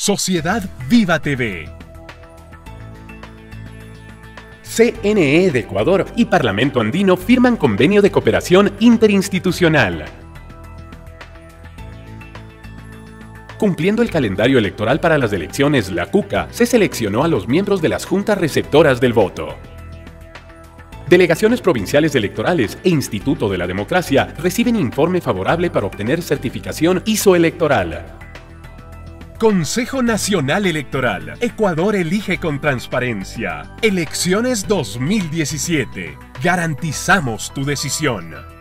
Sociedad Viva TV. CNE de Ecuador y Parlamento Andino firman convenio de cooperación interinstitucional. Cumpliendo el calendario electoral para las elecciones, la CUCA se seleccionó a los miembros de las juntas receptoras del voto. Delegaciones provinciales electorales e Instituto de la Democracia reciben informe favorable para obtener certificación ISO electoral. Consejo Nacional Electoral. Ecuador elige con transparencia. Elecciones 2017. Garantizamos tu decisión.